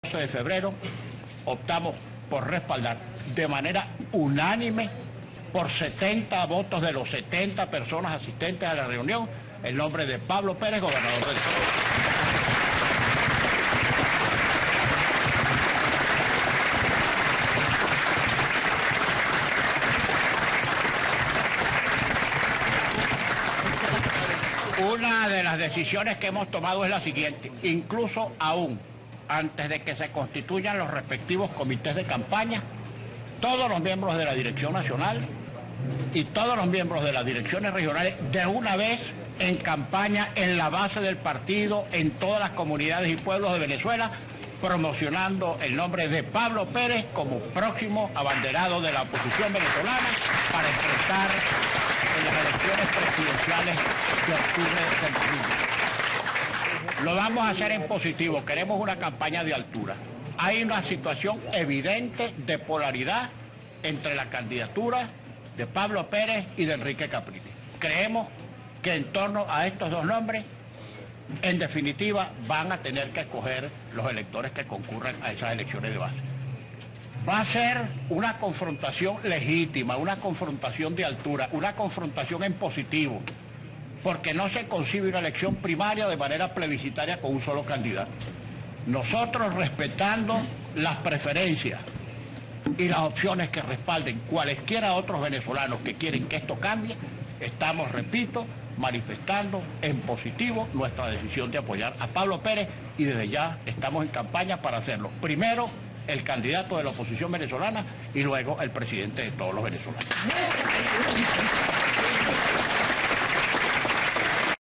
de febrero optamos por respaldar de manera unánime, por 70 votos de los 70 personas asistentes a la reunión, el nombre de Pablo Pérez, gobernador del Estado. Una de las decisiones que hemos tomado es la siguiente: incluso aún antes de que se constituyan los respectivos comités de campaña, todos los miembros de la Dirección Nacional y todos los miembros de las direcciones regionales de una vez en campaña en la base del partido, en todas las comunidades y pueblos de Venezuela, promocionando el nombre de Pablo Pérez como próximo abanderado de la oposición venezolana para enfrentar en las elecciones presidenciales de octubre del 2020. Lo vamos a hacer en positivo, queremos una campaña de altura. Hay una situación evidente de polaridad entre la candidatura de Pablo Pérez y de Enrique Capriles. Creemos que en torno a estos dos nombres, en definitiva, van a tener que escoger los electores que concurran a esas elecciones de base. Va a ser una confrontación legítima, una confrontación de altura, una confrontación en positivo, porque no se concibe una elección primaria de manera plebiscitaria con un solo candidato. Nosotros, respetando las preferencias y las opciones que respalden cualesquiera otros venezolanos que quieren que esto cambie, estamos, repito, manifestando en positivo nuestra decisión de apoyar a Pablo Pérez, y desde ya estamos en campaña para hacerlo. Primero, el candidato de la oposición venezolana, y luego el presidente de todos los venezolanos.